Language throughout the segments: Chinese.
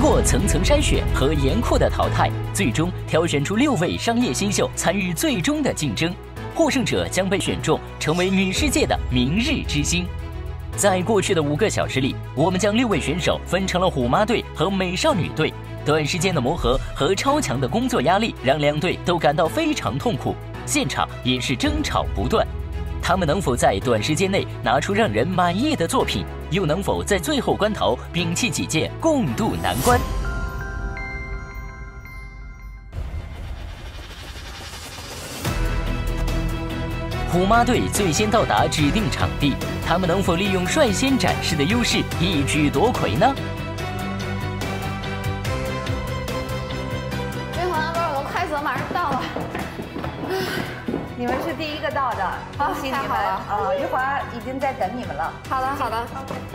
过层层筛选和严酷的淘汰，最终挑选出6位商业新秀参与最终的竞争。获胜者将被选中成为女世界的明日之星。在过去的5个小时里，我们将6位选手分成了虎妈队和美少女队。短时间的磨合和超强的工作压力让2队都感到非常痛苦，现场也是争吵不断。他们能否在短时间内拿出让人满意的作品，又能否在最后关头摒弃己见，共度难关？虎妈队最先到达指定场地，他们能否利用率先展示的优势一举夺魁呢？ 马上到了， 你们是第1个到的，恭喜你们！一会儿已经在等你们了。 好的，好的。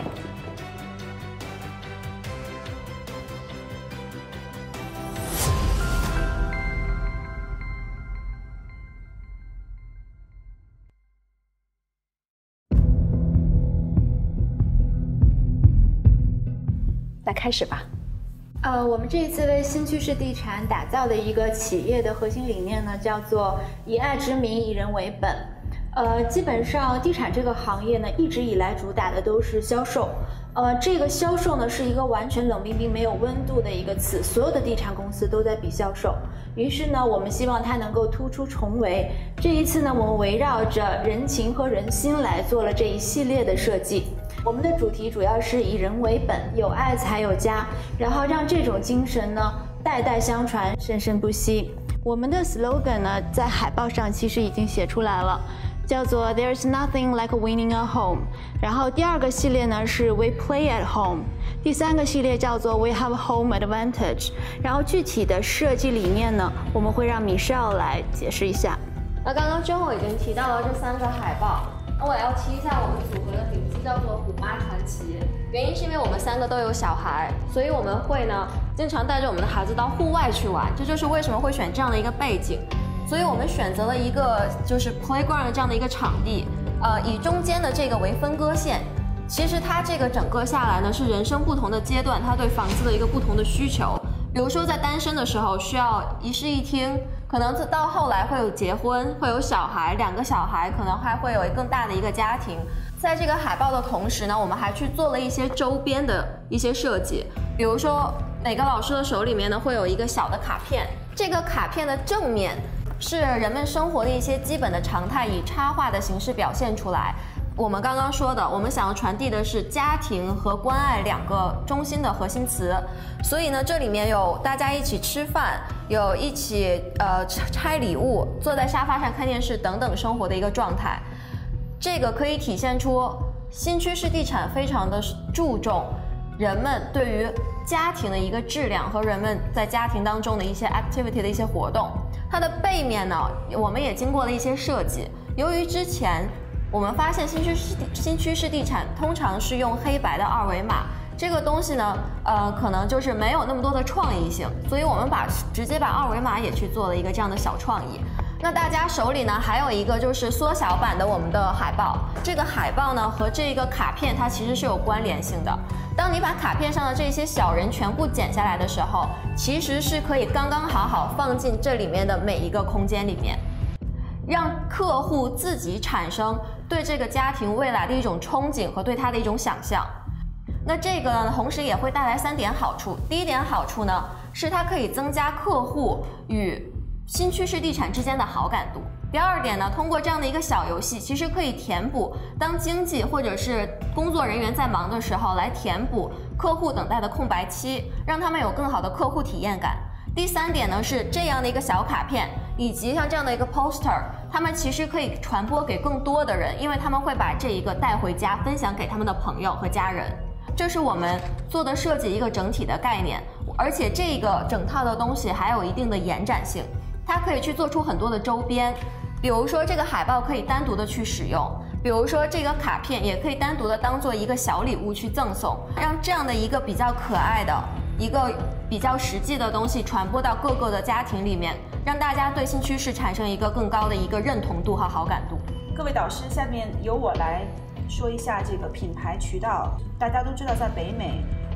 那开始吧。 我们这一次为新趋势地产打造的一个企业的核心理念呢，叫做以爱之名，以人为本。基本上地产这个行业呢，一直以来主打的都是销售。这个销售呢，是一个完全冷冰冰、没有温度的一个词，所有的地产公司都在比销售。于是呢，我们希望它能够突出重围。这一次呢，我们围绕着人情和人心来做了这一系列的设计。我们的主题主要是以人为本，有爱才有家，然后让这种精神呢代代相传，生生不息。我们的 slogan 呢，在海报上其实已经写出来了，叫做 There's nothing like winning a home。然后第2个系列呢是 We play at home， 第3个系列叫做 We have home advantage。然后具体的设计理念呢，我们会让 Michelle 来解释一下。 那刚刚Joho已经提到了这3个海报。那我要提一下我们组合的名字叫做虎妈传奇，原因是因为我们3个都有小孩，所以我们会呢经常带着我们的孩子到户外去玩，这就是为什么会选这样的一个背景。所以我们选择了一个就是 playground 这样的一个场地，以中间的这个为分割线。其实它这个整个下来呢，是人生不同的阶段，它对房子的一个不同的需求。比如说在单身的时候需要一室一厅，可能到后来会有结婚，会有小孩，2个小孩，可能还会有更大的一个家庭。在这个海报的同时呢，我们还去做了一些周边的一些设计，比如说每个老师的手里面呢会有一个小的卡片，这个卡片的正面是人们生活的一些基本的常态，以插画的形式表现出来。我们刚刚说的，我们想要传递的是家庭和关爱2个中心的核心词，所以呢，这里面有大家一起吃饭，有一起拆礼物，坐在沙发上看电视等等生活的一个状态。这个可以体现出新趋势地产非常的注重人们对于家庭的一个质量和人们在家庭当中的一些 activity 的一些活动。它的背面呢，我们也经过了一些设计。由于之前我们发现新趋势地产通常是用黑白的2维码，这个东西呢，可能就是没有那么多的创意性，所以我们直接把2维码也去做了一个这样的小创意。那大家手里呢还有一个就是缩小版的我们的海报，这个海报呢和这个卡片它其实是有关联性的。当你把卡片上的这些小人全部剪下来的时候，其实是可以刚刚好放进这里面的每一个空间里面。让客户自己产生对这个家庭未来的一种憧憬和对它的一种想象。那这个呢，同时也会带来3点好处。第1点好处呢，是它可以增加客户与新趋势地产之间的好感度。第2点呢，通过这样的一个小游戏，其实可以填补当经济或者是工作人员在忙的时候，来填补客户等待的空白期，让他们有更好的客户体验感。第3点呢，是这样的一个小卡片以及像这样的一个 poster， 他们其实可以传播给更多的人，因为他们会把这一个带回家分享给他们的朋友和家人。这是我们做的设计一个整体的概念，而且这个整套的东西还有一定的延展性，它可以去做出很多的周边，比如说这个海报可以单独的去使用，比如说这个卡片也可以单独的当做一个小礼物去赠送，让这样的一个比较可爱的一个比较实际的东西传播到各个的家庭里面，让大家对新趋势产生一个更高的一个认同度和好感度。 各位导师，下面由我来说一下这个品牌渠道。大家都知道，在北美，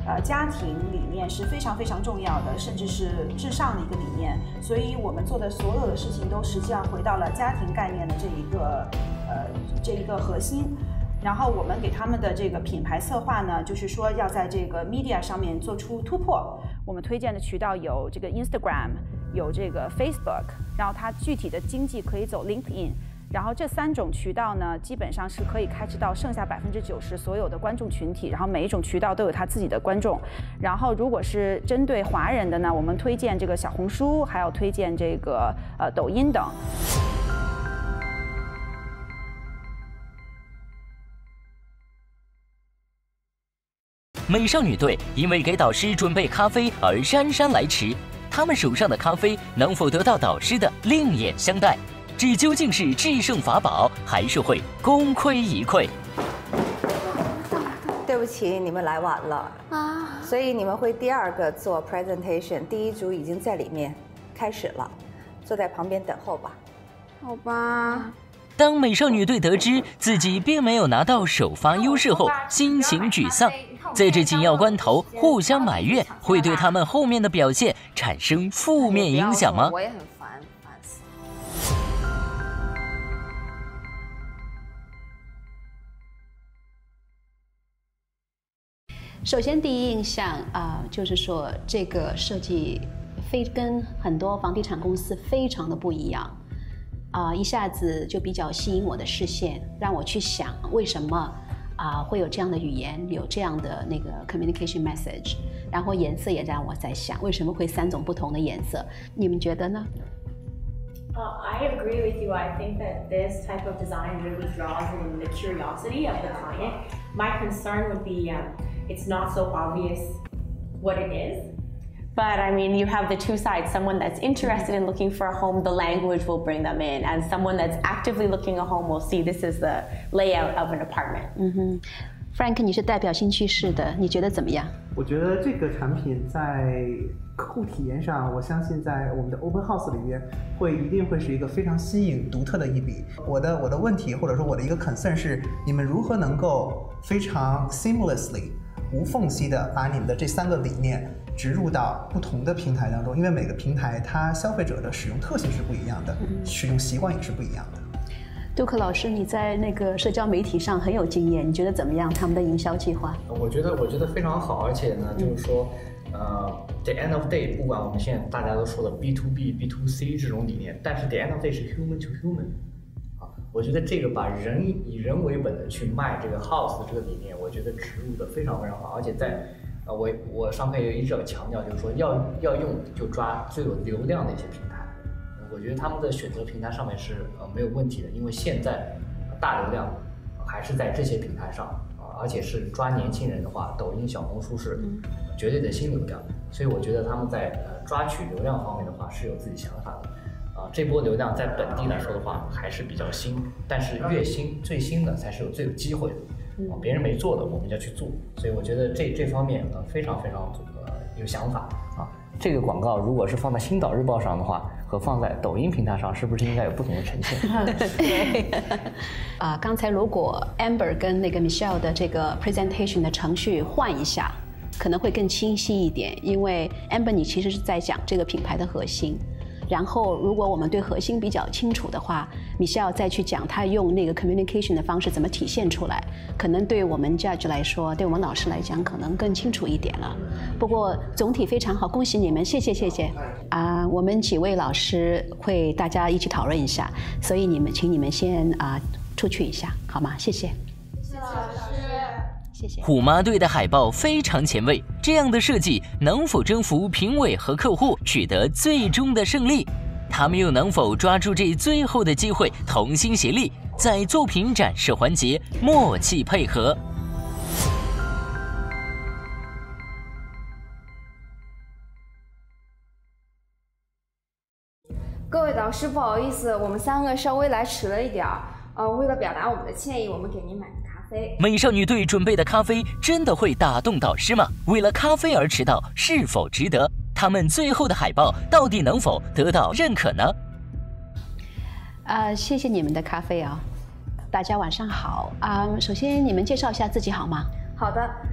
家庭理念是非常非常重要的，甚至是至上的一个理念。所以我们做的所有的事情都实际上回到了家庭概念的这一个核心。然后我们给他们的这个品牌策划呢，就是说要在这个 media 上面做出突破。我们推荐的渠道有这个 Instagram， 有这个 Facebook， 然后它具体的经济可以走 LinkedIn。然后这3种渠道呢，基本上是可以开支到剩下90%所有的观众群体，然后每一种渠道都有它自己的观众。然后如果是针对华人的呢，我们推荐这个小红书，还有推荐这个抖音等。 美少女队因为给导师准备咖啡而姗姗来迟，他们手上的咖啡能否得到导师的另眼相待？这究竟是制胜法宝，还是会功亏一篑？ 对不起，你们来晚了啊，所以你们会第2个做 presentation， 第1组已经在里面开始了，坐在旁边等候吧。 好吧。 当美少女队得知自己并没有拿到首发优势后，心情沮丧。在这紧要关头互相埋怨，会对他们后面的表现产生负面影响吗？ 我也很烦死。 首先第一印象就是说这个设计跟很多房地产公司非常的不一样。一下子就比较吸引我的视线，让我去想为什么会有这样的语言，有这样的那个 communication message， 然后颜色也让我在想为什么会3种不同的颜色，你们觉得呢 ？I agree with you. I think that this type of design really draws in the curiosity of the client. My concern would be it's not so obvious what it is.But I mean, you have the two sides. Someone that's interested in looking for a home, the language will bring them in. And someone that's actively looking a home will see this is the layout of an apartment. Frank， 你是代表新趋势的，你觉得怎么样？ 我觉得这个产品在客户体验上，我相信在我们的 Open House 里面一定会是一个非常新颖独特的一笔。我的问题或者说我的一个 concern 是，你们如何能够非常 seamlessly 无缝隙的把你们的这3个理念植入到不同的平台当中，因为每个平台它消费者的使用特性是不一样的，使用习惯也是不一样的。 杜克老师，你在那个社交媒体上很有经验，你觉得怎么样？他们的营销计划？ 我觉得非常好，而且呢，就是说，the end of day， 不管我们现在大家都说的 B to B、B to C 这种理念，但是 the end of day 是 human to human。我觉得这个把人以人为本的去卖这个 house 这个理念，我觉得植入的非常非常好，而且在我上课也一直要强调，就是说要用就抓最有流量的一些平台。我觉得他们的选择平台上面是没有问题的，因为现在大流量还是在这些平台上而且是抓年轻人的话，抖音、小红书是绝对的新流量，所以我觉得他们在抓取流量方面的话是有自己想法的。这波流量在本地来说的话还是比较新，但是越新最新的才是最有机会的。别人没做的我们要去做，所以我觉得这方面非常非常有想法这个广告如果是放在《星岛日报》上的话，和放在抖音平台上，是不是应该有不同的呈现？ 对。刚才如果 Amber 跟那个 Michelle 的这个 presentation 的程序换一下，可能会更清晰一点，因为 Amber 你其实是在讲这个品牌的核心。然后，如果我们对核心比较清楚的话 ，Michelle 再去讲他用那个 communication 的方式怎么体现出来，可能对我们 judge 来说，对我们老师来讲，可能更清楚一点了。不过总体非常好，恭喜你们，谢谢。我们几位老师会大家一起讨论一下，所以请你们先出去一下，好吗？谢谢。 谢谢老师。 谢谢。 虎妈队的海报非常前卫，这样的设计能否征服评委和客户，取得最终的胜利？他们又能否抓住这最后的机会，同心协力，在作品展示环节默契配合？ 各位导师，不好意思，我们3个稍微来迟了一点为了表达我们的歉意，我们给您买个咖啡。 美少女队准备的咖啡真的会打动导师吗？为了咖啡而迟到，是否值得？他们最后的海报到底能否得到认可呢？ 谢谢你们的咖啡大家晚上好首先你们介绍一下自己好吗？ 好的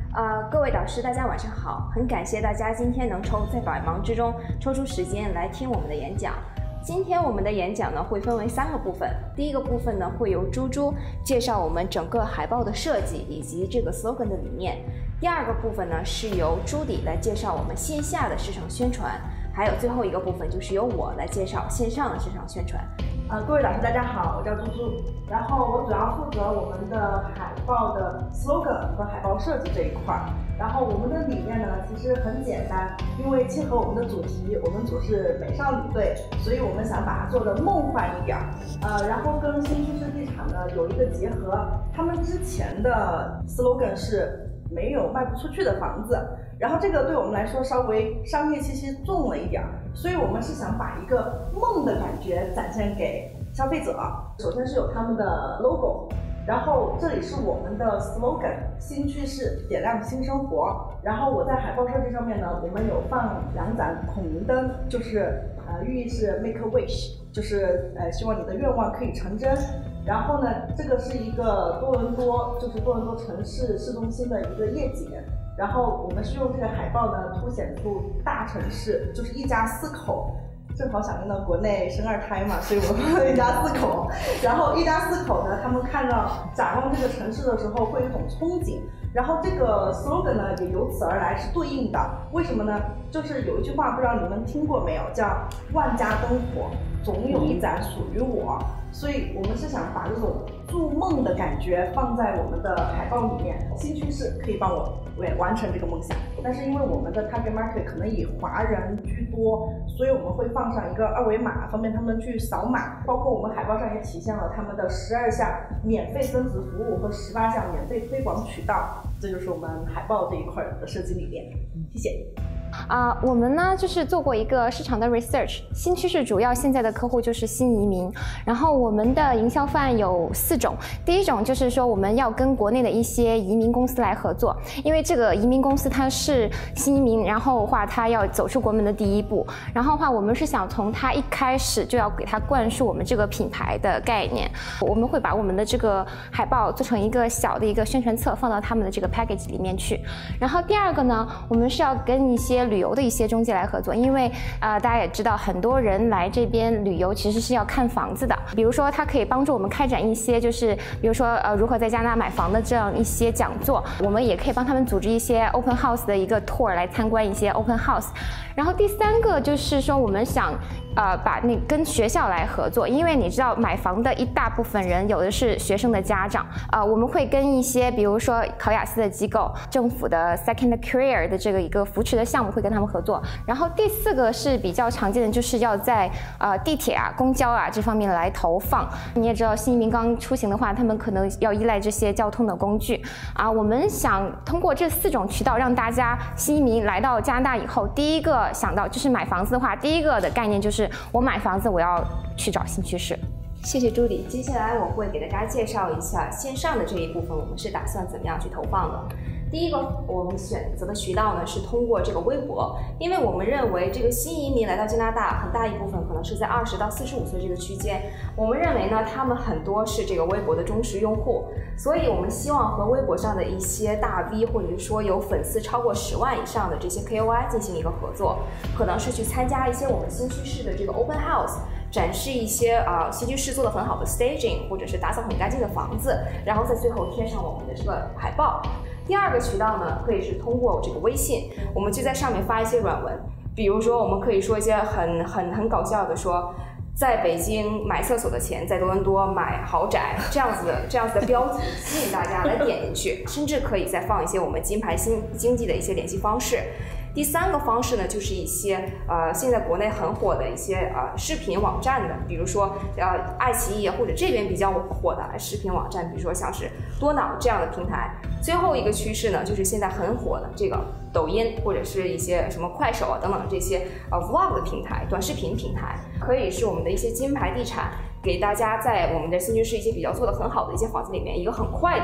各位导师，大家晚上好！很感谢大家今天能在百忙之中抽出时间来听我们的演讲。今天我们的演讲呢会分为3个部分，第一个部分呢会由猪猪介绍我们整个海报的设计以及这个 slogan 的理念，第2个部分呢是由朱迪来介绍我们线下的市场宣传，还有最后一个部分就是由我来介绍线上的市场宣传。 各位导师大家好，我叫猪猪，然后我主要负责我们的海报的 slogan 和海报设计这一块儿。然后我们的理念呢其实很简单，因为切合我们的主题，我们组是美少女队，所以我们想把它做得梦幻一点然后跟新趋势地产呢有一个结合，他们之前的 slogan 是没有卖不出去的房子，然后这个对我们来说稍微商业气息重了一点，所以我们是想把一个梦的感觉展现给消费者。首先是有他们的 logo， 然后这里是我们的 slogan 新趋势点亮新生活，然后我在海报设计上面呢，我们有放2盏孔明灯，就是寓意是 make a wish， 就是希望你的愿望可以成真。然后呢，这个是一个多伦多城市市中心的一个夜景，然后我们是用这个海报呢凸显出大城市，就是一家4口，正好响应了国内生2胎嘛，所以我们一家4口，然后一家4口呢，他们看到展望这个城市的时候会有一种憧憬，然后这个 slogan 呢也由此而来是对应的。为什么呢？就是有一句话不知道你们听过没有，叫万家灯火总有一盏属于我。所以我们是想把这种筑梦的感觉放在我们的海报里面，新趋势可以帮我完成这个梦想。但是因为我们的 target market 可能以华人居多，所以我们会放上一个2维码，方便他们去扫码。包括我们海报上也体现了他们的12项免费增值服务和18项免费推广渠道，这就是我们海报这一块的设计理念。谢谢。 我们呢就是做过一个市场的 research， 新趋势主要现在的客户就是新移民，然后我们的营销方案有4种。第一种就是说我们要跟国内的一些移民公司来合作，因为这个移民公司它是新移民，然后的话它要走出国门的第一步，然后的话我们是想从它一开始就要给它灌输我们这个品牌的概念，我们会把我们的这个海报做成一个小的一个宣传册放到他们的这个 package 里面去。然后第2个呢，我们是要跟一些旅游的一些中介来合作，因为大家也知道很多人来这边旅游其实是要看房子的，比如说它可以帮助我们开展一些就是比如说如何在加拿大买房的这样一些讲座，我们也可以帮他们组织一些 open house 的一个 tour 来参观一些 open house。然后第3个就是说我们想把跟学校来合作，因为你知道买房的一大部分人有的是学生的家长，我们会跟一些比如说考雅思的机构、政府的 second career 的这个一个扶持的项目会跟他们合作。然后第4个是比较常见的，就是要在地铁啊、公交啊这方面来投放。你也知道新移民刚出行的话，他们可能要依赖这些交通的工具我们想通过这4种渠道让大家新移民来到加拿大以后，第一个想到就是买房子的话，第一个的概念就是我买房子我要去找新趋势。谢谢朱迪，接下来我会给大家介绍一下线上的这一部分，我们是打算怎么样去投放的。第一个我们选择的渠道呢是通过这个微博，因为我们认为这个新移民来到加拿大很大一部分可能是在20到45岁这个区间，我们认为呢他们很多是这个微博的忠实用户，所以我们希望和微博上的一些大 V 或者是说有粉丝超过10万以上的这些 KOL 进行一个合作，可能是去参加一些我们新趋势的这个 open house， 展示一些新趋势做得很好的 staging 或者是打扫很干净的房子，然后在最后贴上我们的这个海报。第2个渠道呢，可以是通过这个微信，我们就在上面发一些软文，比如说我们可以说一些很搞笑的，说在北京买厕所的钱，在多伦多买豪宅这样子的标题，吸引大家来点进去，甚至可以再放一些我们金牌经济的一些联系方式。第3个方式呢，就是一些现在国内很火的一些视频网站的，比如说爱奇艺或者这边比较火的视频网站，比如说像是多脑这样的平台。最后一个趋势呢，就是现在很火的这个抖音或者是一些什么快手等等这些vlog 的平台、短视频平台，可以是我们的一些金牌地产，给大家在我们的新趋势一些比较做得很好的一些房子里面一个很快的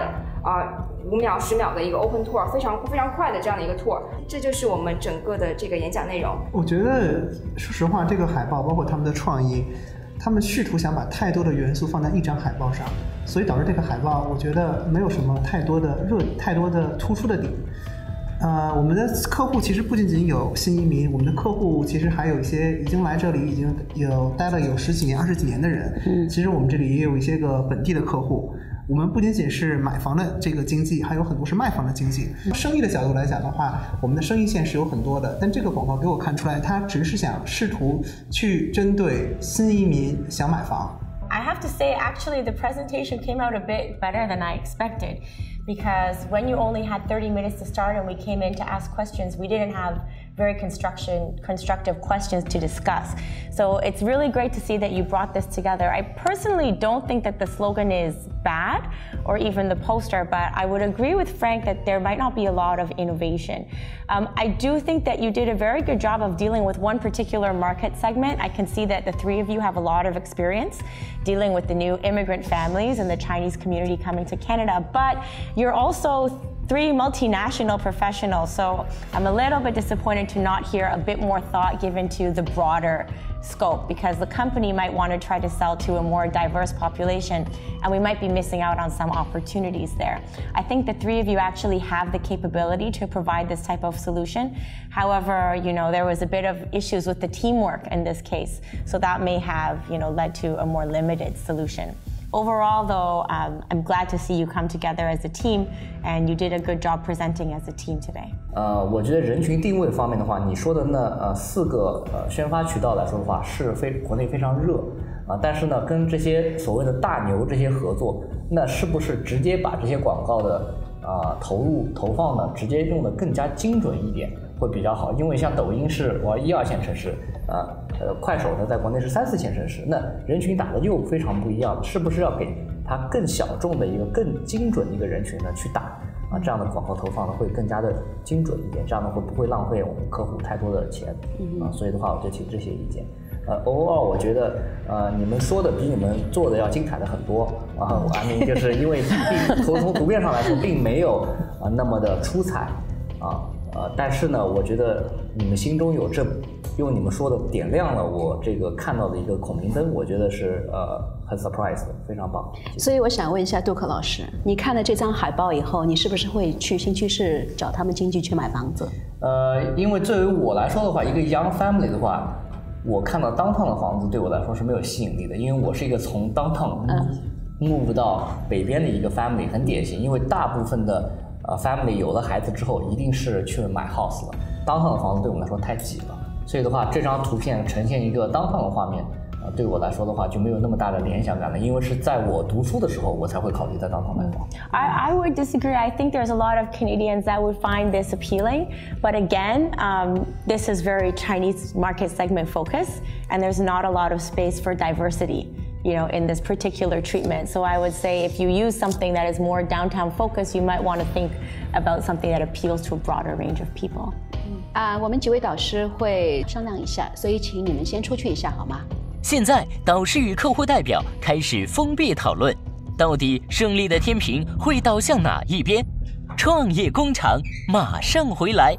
5秒10秒的一个 open tour， 非常快的这样的一个 tour， 这就是我们整个的这个演讲内容。 我觉得说实话，这个海报包括他们的创意，他们试图想把太多的元素放在一张海报上，所以导致这个海报我觉得没有什么太多的突出的点。 我们的客户其实不仅仅有新移民，我们的客户其实还有一些已经来这里已经待了有10几年、20几年的人。其实我们这里也有一些个本地的客户。我们不仅仅是买房的这个经济，还有很多是卖房的经济。生意的角度来讲的话，我们的生意线是有很多的，但这个广告给我看出来，它只是想试图去针对新移民想买房。 I have to say, actually, the presentation came out a bit better than I expected, because when you only had 30 minutes to start and we came in to ask questions, we didn't have very constructive questions to discuss. So it's really great to see that you brought this together. I personally don't think that the slogan is bad or even the poster, but I would agree with Frank that there might not be a lot of innovation. I do think that you did a very good job of dealing with one particular market segment. I can see that the three of you have a lot of experience dealing with the new immigrant families and the Chinese community coming to Canada, but you're also 3 multinational professionals, so I'm a little bit disappointed to not hear a bit more thought given to the broader scope, because the company might want to try to sell to a more diverse population and we might be missing out on some opportunities there. I think the 3 of you actually have the capability to provide this type of solution. However, there was a bit of issues with the teamwork in this case, so that may have, led to a more limited solution. Overall, though, I'm glad to see you come together as a team, and you did a good job presenting as a team today. 我觉得人群定位方面的话，你说的那4个宣发渠道来说的话，是国内非常热但是呢，跟这些所谓的大牛这些合作，那是不是直接把这些广告的投放呢，直接用的更加精准一点会比较好？因为像抖音是1、2线城市快手呢在国内是3、4线城市，那人群打的又非常不一样，是不是要给它更小众的一个更精准的一个人群呢去打这样的广告投放呢会更加的精准一点，这样呢会不会浪费我们客户太多的钱所以的话我就提这些意见。overall 我觉得你们说的比你们做的要精彩的很多I mean 就是因为从图片上来说并没有那么的出彩但是呢我觉得你们心中有用你们说的点亮了我这个看到的一个孔明灯，我觉得是很 surprise 的，非常棒。 所以我想问一下杜克老师，你看了这张海报以后，你是不是会去新趋势找他们经纪去买房子？ 因为作为我来说的话，一个 young family 的话，我看到 downtown 的房子对我来说是没有吸引力的，因为我是一个从 downtown move 到北边的一个 family， 很典型。因为大部分的family 有了孩子之后，一定是去买 house 了。downtown 的房子对我们来说太挤了。所以的话，这张图片呈现一个downtown的画面，对我来说的话就没有那么大的联想感了，因为是在我读书的时候我才会考虑在downtown买房。 I would disagree. I think there's a lot of Canadians that would find this appealing, but again, this is very Chinese market segment focused, and there's not a lot of space for diversity, in this particular treatment. So I would say if you use something that is more downtown focused, you might want to think about something that appeals to a broader range of people. 我们几位导师会商量一下，所以请你们先出去一下好吗？ 现在导师与客户代表开始封闭讨论，到底胜利的天平会倒向哪一边？创业工厂马上回来。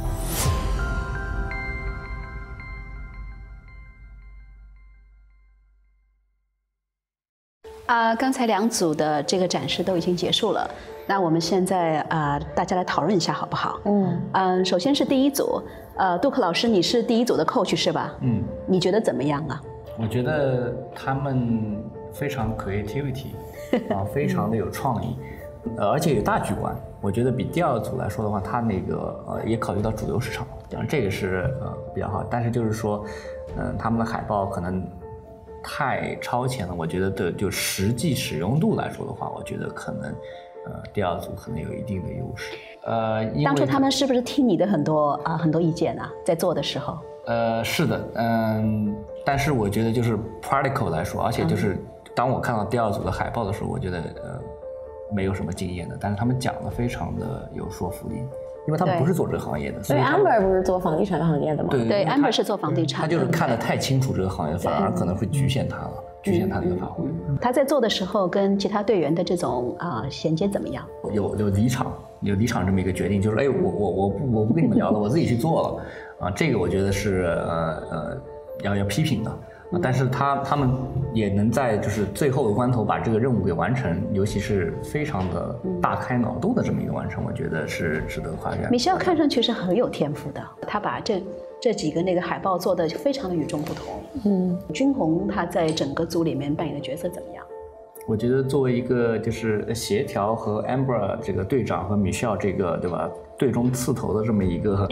刚才2组的这个展示都已经结束了，那我们现在大家来讨论一下好不好？首先是第1组，杜克老师，你是第1组的 coach 是吧？你觉得怎么样啊？ 我觉得他们非常 creativity 非常的有创意，而且有大局观。我觉得比第2组来说的话，他那个也考虑到主流市场，这个是比较好。但是就是说，他们的海报可能太超前了，我觉得就实际使用度来说的话，我觉得可能第2组可能有一定的优势。 当初他们是不是听你的很多意见啊？在做的时候？ 是的，但是我觉得就是 practical 来说，而且就是当我看到第2组的海报的时候，我觉得没有什么经验的，但是他们讲的非常的有说服力。因为他们不是做这个行业的， 所以 Amber 不是做房地产行业的吗？ 对 Amber 是做房地产的， 他就是看得太清楚这个行业，反而可能会局限他了，局限他的一个发挥。 他在做的时候跟其他队员的这种衔接怎么样？ 有离场这么一个决定，就是我不跟你们聊了，我自己去做了这个我觉得是要批评的但是他们也能在就是最后的关头把这个任务给完成，尤其是非常的大开脑洞的这么一个完成，我觉得是值得夸奖。 米歇尔看上去是很有天赋的，他把这几个那个海报做得非常的与众不同。君红他在整个组里面扮演的角色怎么样？ 我觉得作为一个就是协调和 Amber 这个队长和 Michelle 这个对吧队中刺头的这么一个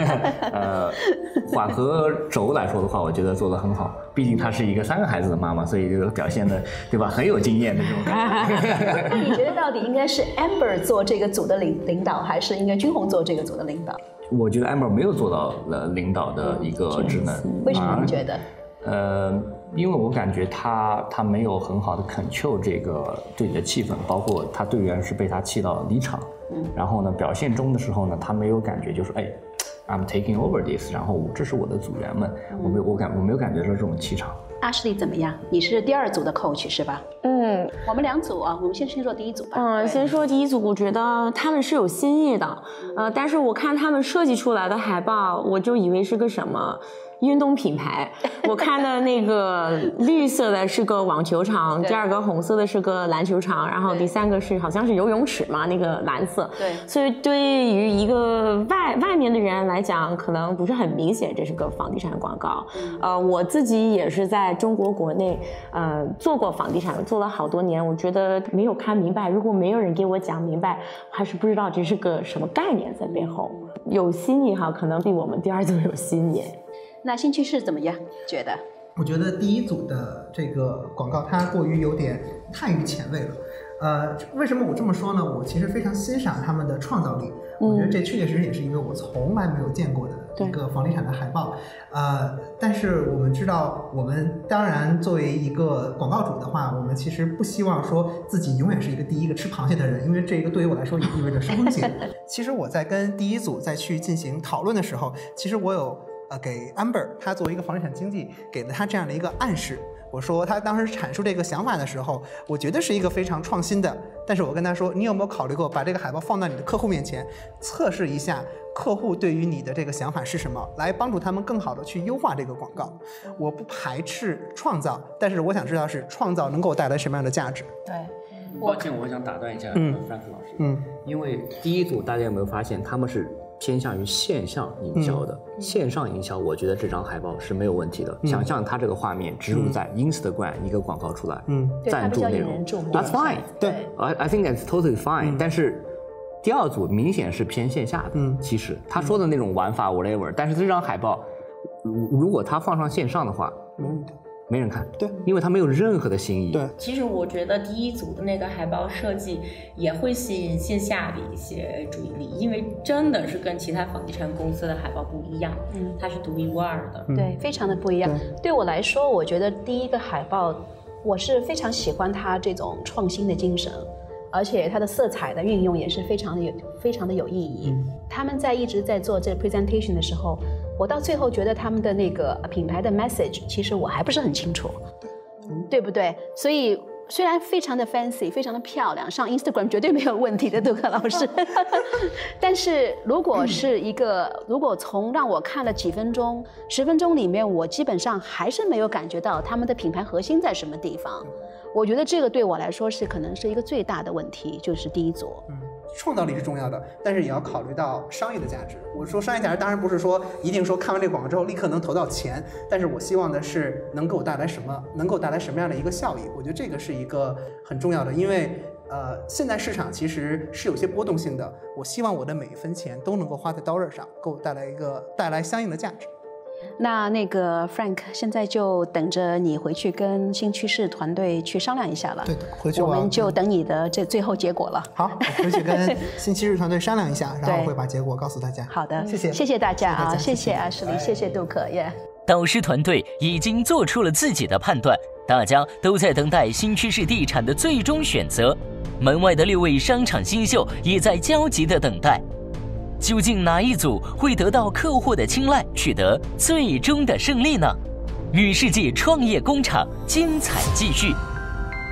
缓和轴来说的话，我觉得做得很好。毕竟她是一个3个孩子的妈妈，所以这个表现的对吧很有经验的这种感觉。 那你觉得到底应该是 Amber 做这个组的领导，还是应该君红做这个组的领导？ 我觉得 Amber 没有做到领导的一个职能。 为什么你觉得？ 因为我感觉他没有很好的 control 这个队里的气氛，包括他队员是被他气到离场，然后呢表现中的时候呢，他没有感觉就是I'm taking over this， 然后这是我的组员们，我没有感觉到这种气场。 Ashley 怎么样？你是第2组的 coach 是吧？我们2组啊，我们先说第1组吧。 先说第1组，我觉得他们是有新意的，但是我看他们设计出来的海报，我就以为是个什么运动品牌。我看的那个绿色的是个网球场，第2个红色的是个篮球场，然后第3个是好像是游泳池嘛，那个蓝色。对，所以对于一个外面的人来讲，可能不是很明显这是个房地产广告。我自己也是在中国国内做过房地产，做了好多年，我觉得没有看明白。如果没有人给我讲明白，我还是不知道这是个什么概念在背后。有新意哈，可能比我们第2组有新意。 那新趋势怎么样？觉得？ 我觉得第1组的这个广告它过于有点太于前卫了。为什么我这么说呢？我其实非常欣赏他们的创造力。我觉得这确实也是一个我从来没有见过的一个房地产的海报。但是我们知道，我们当然作为一个广告主的话，我们其实不希望说自己永远是一个第一个吃螃蟹的人，因为这个对于我来说也意味着收风险。其实我在跟第1组再去进行讨论的时候，其实我有给 Amber 他作为一个房地产经纪给了他这样的一个暗示。我说他当时阐述这个想法的时候，我觉得是一个非常创新的，但是我跟他说，你有没有考虑过把这个海报放到你的客户面前，测试一下客户对于你的这个想法是什么，来帮助他们更好的去优化这个广告。我不排斥创造，但是我想知道是创造能给我带来什么样的价值。 对， 抱歉，我想打断一下Frank老师。因为第1组大家有没有发现他们是偏向于线上营销的，线上营销，我觉得这张海报是没有问题的。想象它这个画面植入在 Instagram 一个广告出来，赞助内容 ，That's fine。对 ，I think that's totally fine。但是第2组明显是偏线下的，其实他说的那种玩法 whatever， 但是这张海报如果他放上线上的话，没人看，对，因为它没有任何的新意。对， 其实我觉得第1组的那个海报设计也会吸引线下的一些注意力，因为真的是跟其他房地产公司的海报不一样，它是独一无二的， 对，非常的不一样。对我来说，我觉得第1个海报，我是非常喜欢它这种创新的精神。而且它的色彩的运用也是非常的有意义。他们一直在做这个 presentation 的时候，我到最后觉得他们的那个品牌的 message 其实我还不是很清楚，对不对？所以虽然非常的 fancy， 非常的漂亮，上 Instagram 绝对没有问题的，杜克老师。但是如果从让我看了几分钟、10分钟里面，我基本上还是没有感觉到他们的品牌核心在什么地方。我觉得这个对我来说可能是一个最大的问题，就是第1组。 创造力是重要的，但是也要考虑到商业的价值。我说商业价值，当然不是说一定说看完这个广告之后立刻能投到钱，但是我希望的是能给我带来什么样的一个效益。我觉得这个是一个很重要的，因为现在市场其实是有些波动性的。我希望我的每一分钱都能够花在刀刃上，给我带来相应的价值。 那个 Frank 现在就等着你回去跟新趋势团队去商量一下了。对的，回去我们就等你的这最后结果了。 好，我回去跟新趋势团队商量一下，然后我会把结果告诉大家。 好的，谢谢大家啊，谢谢Ashley，谢谢杜克耶。 导师团队已经做出了自己的判断，大家都在等待新趋势地产的最终选择。门外的6位商场新秀也在焦急的等待。究竟哪一组会得到客户的青睐，取得最终的胜利呢？女世界创业工厂精彩继续。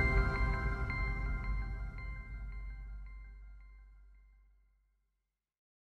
感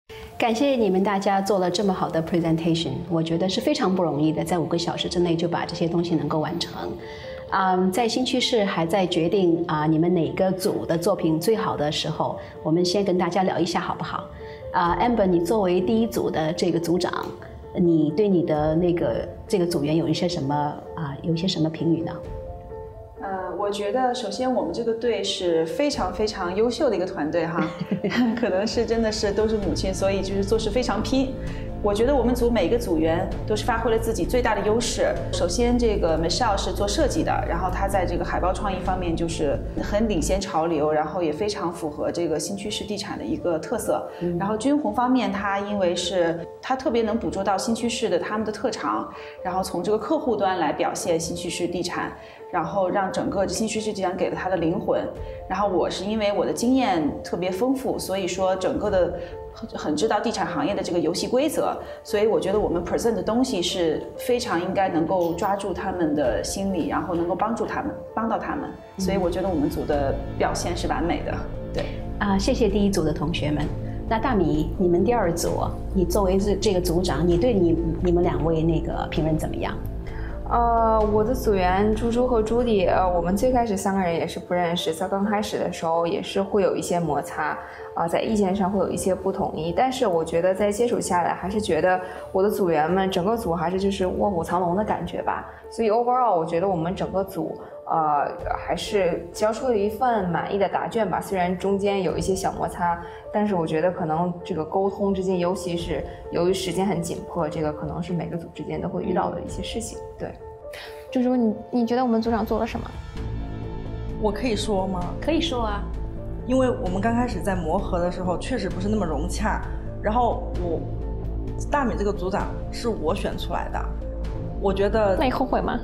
感谢你们大家做了这么好的 presentation， 我觉得是非常不容易的，在5个小时之内就把这些东西能够完成。在新趋势还在决定你们哪个组的作品最好的时候，我们先跟大家聊一下好不好？Amber， 你作为第一组的这个组长，你对你的这个组员有一些什么评语呢？ 我觉得首先我们这个队是非常非常优秀的一个团队哈，可能是真的是都是母亲，所以就是做事非常拼。我觉得我们组每个组员都是发挥了自己最大的优势。首先，这个 Michelle 是做设计的，然后她在这个海报创意方面就是很领先潮流，然后也非常符合这个新趋势地产的一个特色。然后君红方面，她因为是她特别能捕捉到新趋势的他们的特长，然后从这个客户端来表现新趋势地产，然后让整个新趋势地产给了它的灵魂。然后我是因为我的经验特别丰富，所以说整个的很知道地产行业的这个游戏规则，所以我觉得我们 present 的东西是非常应该能够抓住他们的心理，然后能够帮到他们，所以我觉得我们组的表现是完美的。对谢谢第一组的同学们。那大米，你们第2组，你作为这个组长，你对你们2位那个评论怎么样？ 我的组员猪猪和朱迪，我们最开始3个人也是不认识，在刚开始的时候也是会有一些摩擦，在意见上会有一些不统一，但是我觉得在接触下来，还是觉得我的组员们整个组还是就是卧虎藏龙的感觉吧，所以 overall 我觉得我们整个组还是交出了一份满意的答卷吧，虽然中间有一些小摩擦，但是我觉得可能这个沟通之间，尤其是由于时间很紧迫，这个可能是每个组之间都会遇到的一些事情。对， 猪猪，你觉得我们组长做了什么？ 我可以说吗？ 可以说啊， 因为我们刚开始在磨合的时候，确实不是那么融洽。然后大米这个组长是我选出来的，我觉得。 那你后悔吗？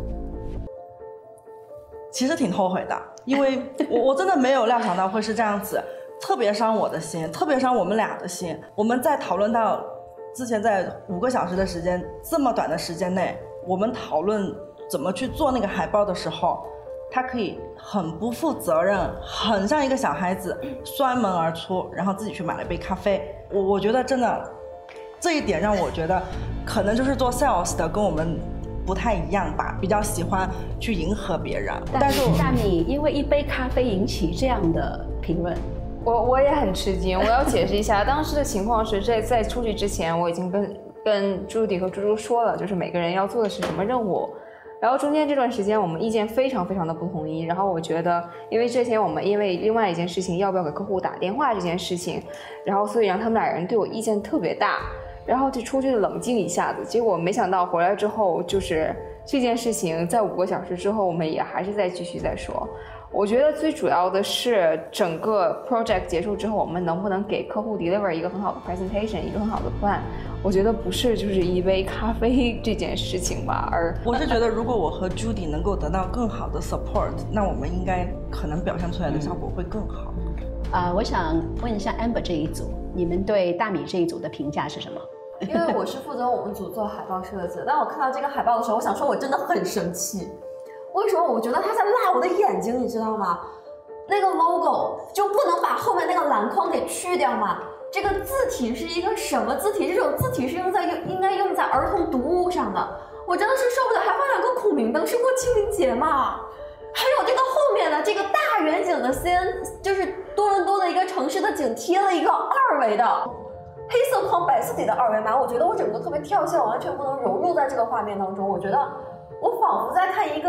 其实挺后悔的，因为我真的没有料想到会是这样子，特别伤我的心，特别伤我们俩的心。我们在讨论到之前在5个小时的时间，这么短的时间内，我们讨论怎么去做那个海报的时候，他可以很不负责任，很像一个小孩子摔门而出，然后自己去买了一杯咖啡。我觉得真的这一点让我觉得可能就是做 sales 的跟我们不太一样吧，比较喜欢去迎合别人。 但是大米因为一杯咖啡引起这样的评论， 我也很吃惊。我要解释一下，当时的情况是在出去之前，我已经跟朱迪和猪猪说了，就是每个人要做的是什么任务。然后中间这段时间我们意见非常非常的不统一，然后我觉得因为之前我们因为另外一件事情要不要给客户打电话这件事情，然后所以让他们俩人对我意见特别大，然后就出去冷静一下子，结果没想到回来之后就是这件事情在5个小时之后我们也还是在继续在说。我觉得最主要的是整个 project 结束之后，我们能不能给客户 deliver 一个很好的 presentation， 一个很好的 plan。我觉得不是就是一杯咖啡这件事情吧，而我是觉得如果我和 Judy 能够得到更好的 support， 那我们应该可能表现出来的效果会更好。 我想问一下 Amber 这一组，你们对大米这一组的评价是什么？ 因为我是负责我们组做海报设计，当我看到这个海报的时候，我想说我真的很生气。为什么？我觉得他在辣我的眼睛，你知道吗？那个 logo 就不能把后面那个篮筐给去掉吗？这个字体是一个什么字体？这种字体是应该用在儿童读物上的。我真的是受不了，还放2个孔明灯，是过清明节吗？还有这个后面的这个大远景的 CN， 就是多伦多的一个城市的景，贴了一个2维的黑色框白色底的2维码。我觉得我整个特别跳线，完全不能融入在这个画面当中。我觉得我仿佛在看一个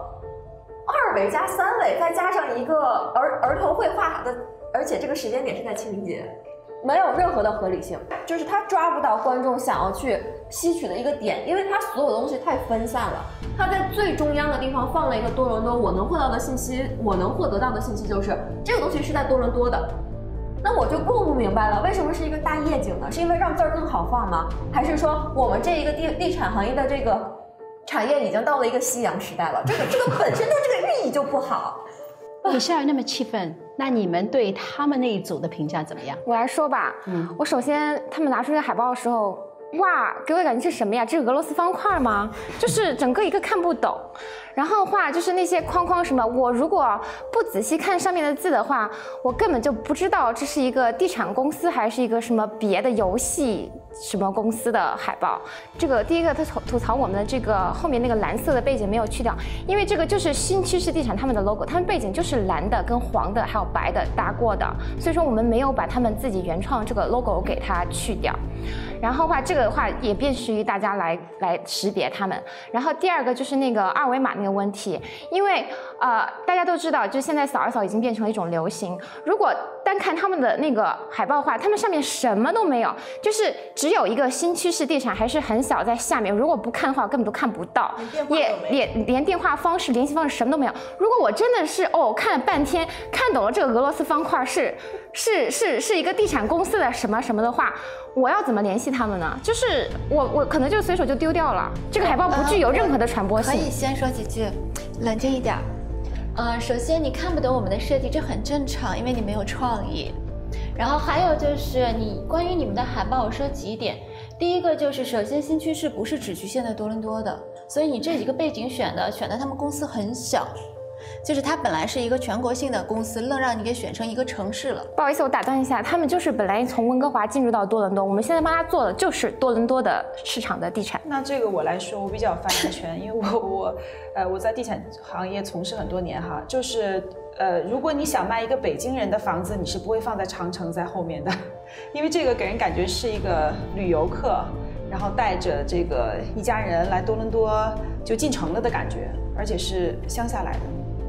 2维加3维，再加上一个儿童绘画的，而且这个时间点是在清明节，没有任何的合理性，就是他抓不到观众想要去吸取的一个点，因为他所有的东西太分散了。他在最中央的地方放了一个多伦多，我能获得到的信息就是这个东西是在多伦多的。那我就更不明白了，为什么是一个大夜景呢？是因为让字儿更好放吗？还是说我们这一个地产行业的这个产业已经到了一个夕阳时代了？这个本身它这个寓意就不好。 Michelle那么气愤，那你们对他们那一组的评价怎么样？ 我来说吧，我首先他们拿出这个海报的时候， 哇，给我感觉是什么呀？这是俄罗斯方块吗？就是整个一个看不懂。然后的话就是那些框框什么，我如果不仔细看上面的字的话，我根本就不知道这是一个地产公司还是一个什么别的游戏什么公司的海报。这个第一个他吐槽我们的这个后面那个蓝色的背景没有去掉，因为这个就是新趋势地产他们的 logo， 他们背景就是蓝的跟黄的还有白的搭过的，所以说我们没有把他们自己原创这个 logo 给它去掉。然后的话，这个的话也便于于大家来识别他们。然后第二个就是那个二维码那个问题，因为大家都知道，就现在扫一扫已经变成了一种流行。如果单看他们的那个海报的话，他们上面什么都没有，就是只有一个新趋势地产还是很小在下面，如果不看的话根本都看不到，也连电话方式、联系方式什么都没有。如果我真的是看了半天看懂了这个俄罗斯方块是一个地产公司的什么什么的话，我要怎么联系他们呢？就是我可能就随手就丢掉了，这个海报不具有任何的传播性。 可以先说几句，冷静一点。首先你看不懂我们的设计，这很正常，因为你没有创意。然后还有就是关于你们的海报，我说几点。第一个就是，首先新趋势不是只局限在多伦多的，所以你这几个背景选的他们公司很小。就是它本来是一个全国性的公司，愣让你给选成一个城市了。 不好意思，我打断一下，他们就是本来从温哥华进入到多伦多，我们现在帮他做的就是多伦多的市场的地产。 那这个我来说，我比较发言权，因为我在地产行业从事很多年哈，就是如果你想卖一个北京人的房子，你是不会放在长城在后面的，因为这个给人感觉是一个旅游客，然后带着这个一家人来多伦多就进城了的感觉，而且是乡下来的。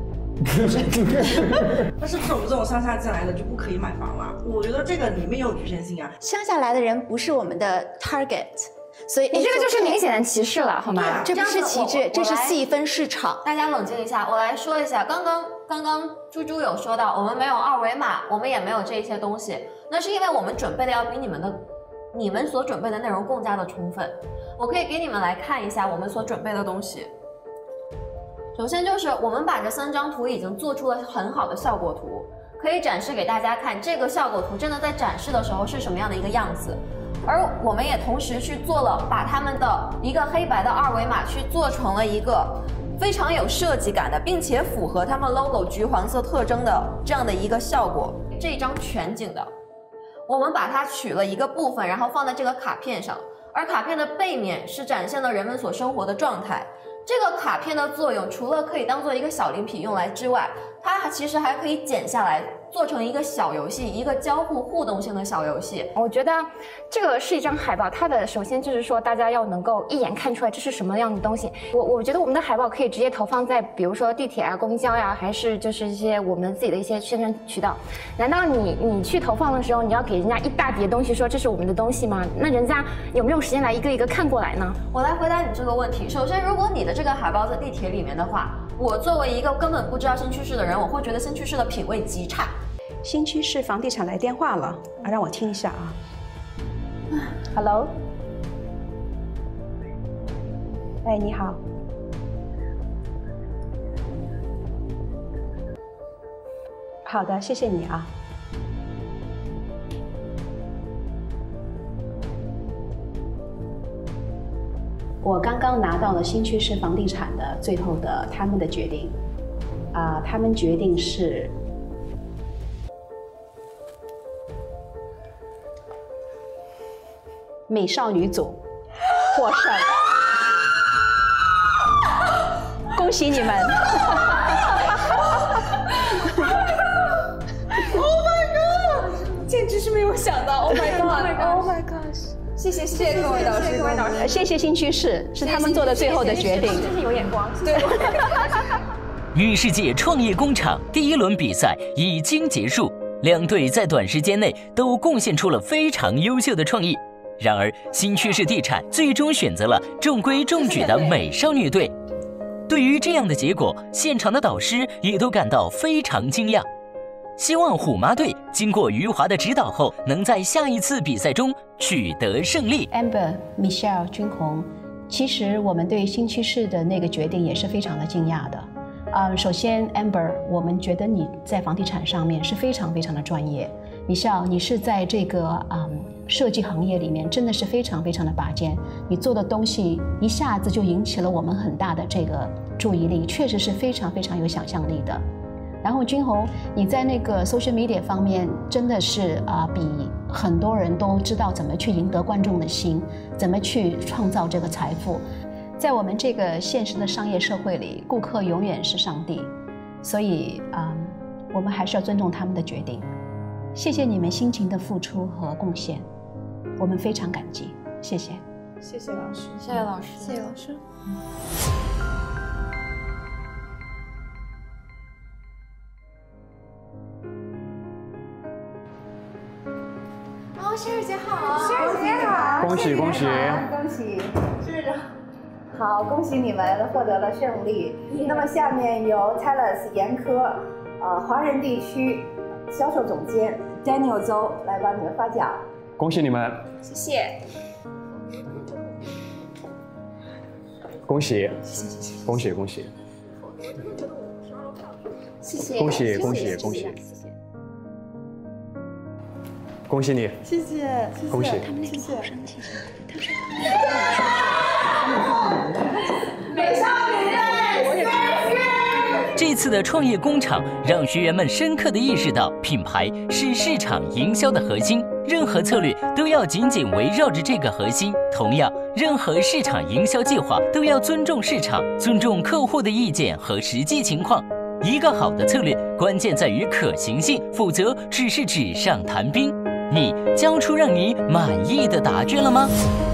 那是不是我们这种乡下进来的就不可以买房了？我觉得这个里面有局限性啊。 乡下来的人不是我们的 target， 所以你这个就是明显的歧视了，好吗？ 这不是歧视，这是细分市场。 大家冷静一下，我来说一下，刚刚猪猪有说到，我们没有二维码，我们也没有这些东西，那是因为我们准备的要比你们所准备的内容更加的充分。我可以给你们来看一下我们所准备的东西。首先就是我们把这3张图已经做出了很好的效果图，可以展示给大家看。这个效果图真的在展示的时候是什么样的一个样子，而我们也同时去做了把他们的一个黑白的二维码去做成了一个非常有设计感的，并且符合他们 logo 橘黄色特征的这样的一个效果。这一张全景的，我们把它取了一个部分，然后放在这个卡片上，而卡片的背面是展现了人们所生活的状态。这个卡片的作用，除了可以当做一个小礼品用来之外，它其实还可以剪下来做成一个小游戏，一个交互互动性的小游戏。 我觉得这个是一张海报，它的首先就是说大家要能够一眼看出来这是什么样的东西。我觉得我们的海报可以直接投放在比如说地铁啊、公交呀，还是就是一些我们自己的一些宣传渠道。难道你去投放的时候，你要给人家一大叠东西说这是我们的东西吗？那人家有没有时间来一个一个看过来呢？ 我来回答你这个问题。首先，如果你的这个海报在地铁里面的话，我作为一个根本不知道新趋势的人，我会觉得新趋势的品味极差。 新趋势房地产来电话了，让我听一下啊。Hello， 哎，你好。好的，谢谢你啊。我刚刚拿到了新趋势房地产的最后的他们的决定，他们决定是美少女组获胜，恭喜你们！ Oh my god！ 简直是没有想到 ！Oh my god！Oh my gosh！ 谢谢各位导师，各位导师， 谢谢新趋势，是他们做的最后的决定， 真是有眼光。 对。 女世界创业工厂第1轮比赛已经结束，2队在短时间内都贡献出了非常优秀的创意。然而，新趋势地产最终选择了中规中矩的美少女队。对于这样的结果，现场的导师也都感到非常惊讶。希望虎妈队经过余华的指导后，能在下一次比赛中取得胜利。 Amber、Michelle、君红，其实我们对新趋势的那个决定也是非常的惊讶的。首先 Amber， 我们觉得你在房地产上面是非常非常的专业， Michelle，你是在这个设计行业里面真的是非常非常的拔尖，你做的东西一下子就引起了我们很大的这个注意力，确实是非常非常有想象力的。然后君宏，你在那个 social media 方面真的是比很多人都知道怎么去赢得观众的心，怎么去创造这个财富。在我们这个现实的商业社会里，顾客永远是上帝，所以我们还是要尊重他们的决定。谢谢你们辛勤的付出和贡献，我们非常感激，谢谢。 谢谢老师， 谢谢老师， 谢谢老师。 哦，仙儿姐好， 仙儿姐好， 恭喜恭喜恭喜！是，好，恭喜你们获得了胜利。那么下面由 Thales 严科华人地区销售总监 Daniel 邹来帮你们发奖。 恭喜你们！ 谢谢。 恭喜！恭喜恭喜！ 谢谢！ 恭喜恭喜恭喜！恭喜你！ 谢谢， 恭喜！ 谢谢。 美少女这次的创业工厂让学员们深刻地意识到，品牌是市场营销的核心，任何策略都要紧紧围绕着这个核心。同样，任何市场营销计划都要尊重市场，尊重客户的意见和实际情况。一个好的策略，关键在于可行性，否则只是纸上谈兵。你交出让你满意的答卷了吗？